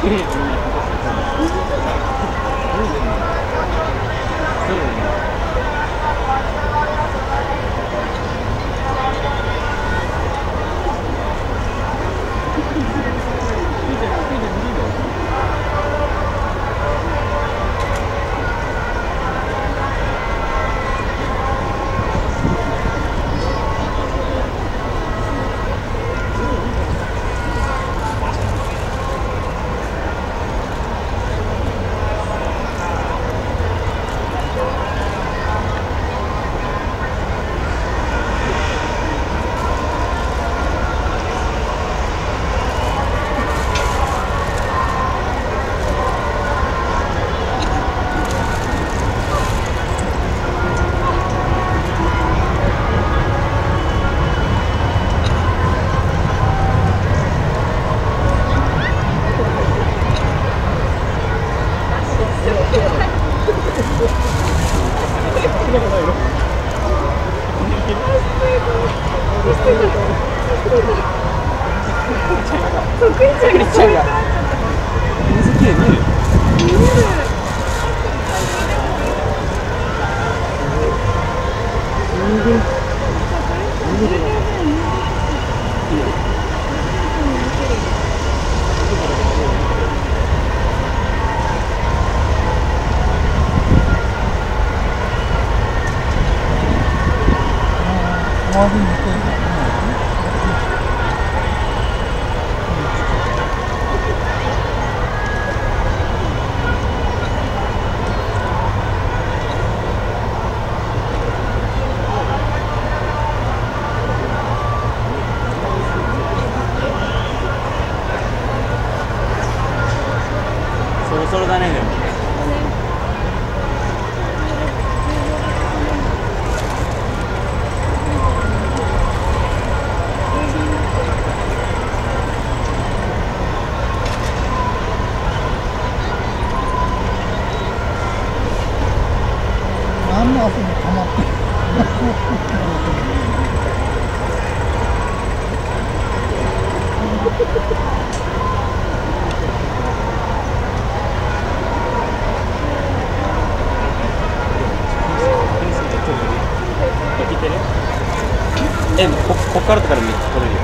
こっからとかでめっちゃ取れるよ。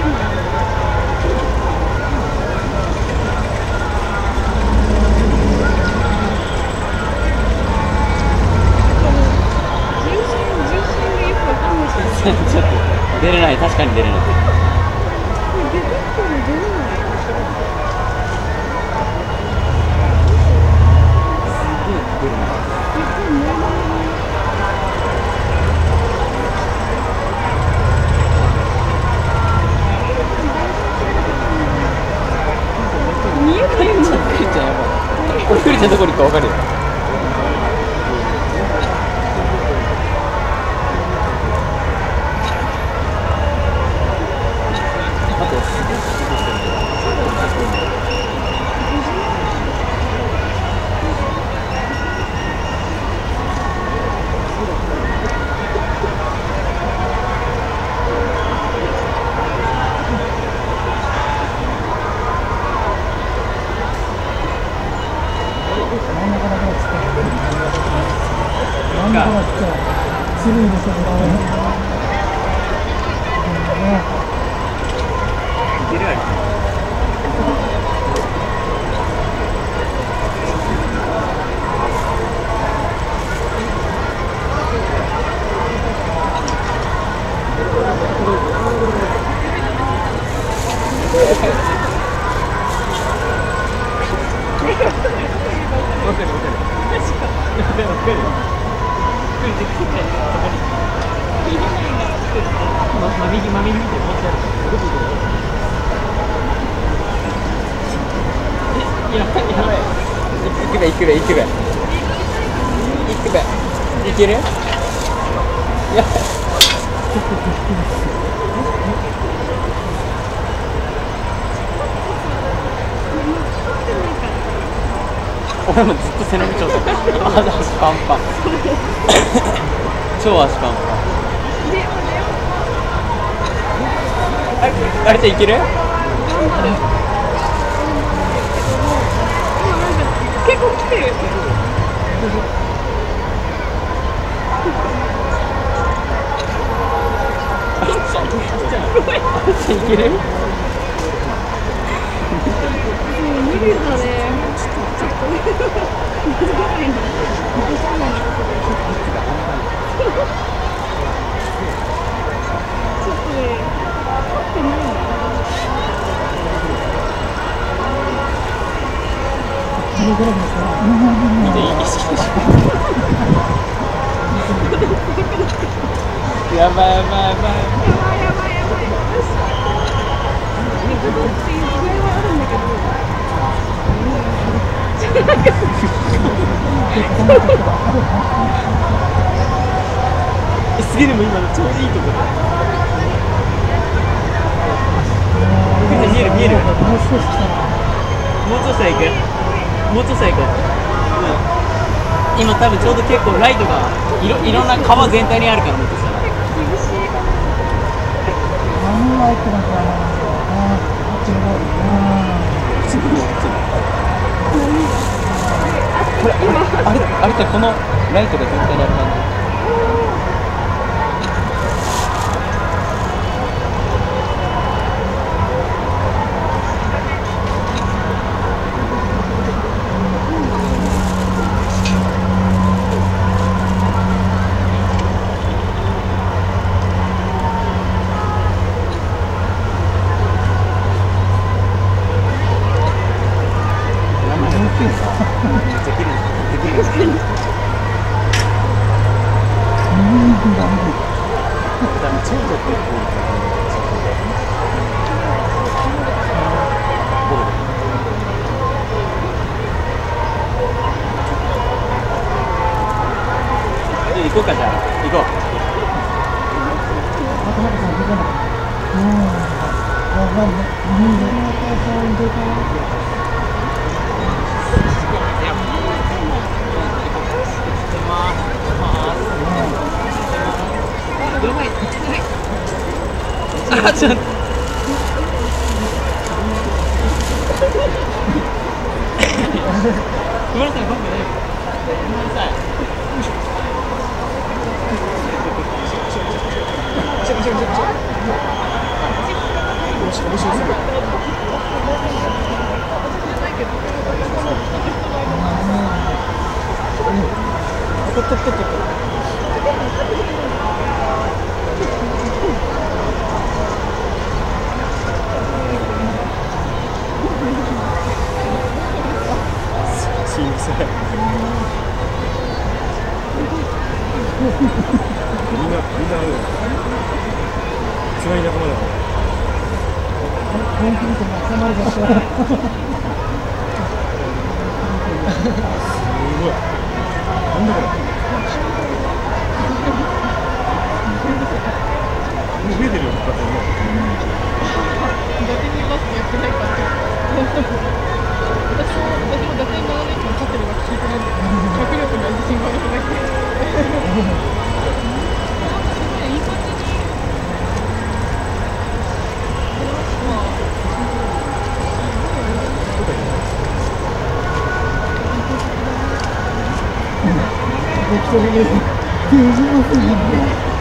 ちょっと出れない、確かに出れない。これクリちゃんどこに行くか分かるよ。あといける？や俺もずっと背伸び調査。足パンパン。超足パンパン。あれっていける？ いける？ 無理だね。ちょっと難しいな。ちょっとね、合ってないな。 見ていい意識でしょ。やばいやばいやばい。 やばいやばいやばい。よし。行くぞっていう気概はあるんだけど。 すげえ、でも今のちょうどいいところ。見える見える。もう少し行く。もうちょっと行く。今多分ちょうど結構ライトがいろんな川全体にあるからもっとしたら。 厳しい。 何ライトだからな。 これあれってこのライトが全体にある感じ。行こうか、じゃあ行こう。あ、ちょっと。ごめんなさい、ごめんなさい。すいません。みんなあるよ。つらい仲間だから。すごい。なんだこれ。もう増えてるよ、勝手にね。 伊達にいますってやってないから。私も伊達に7年間勝ってるのが聞いてないんだけど、学力には自信があるだけ。 できてる。